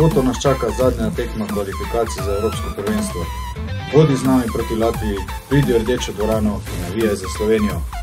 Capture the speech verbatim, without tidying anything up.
soboto nas čaka zadnja tekma kvalifikacij za evropsko prvenstvo. Bodi z nami proti Latviji, pridi v Rdečo dvorano in navijaj za Slovenijo.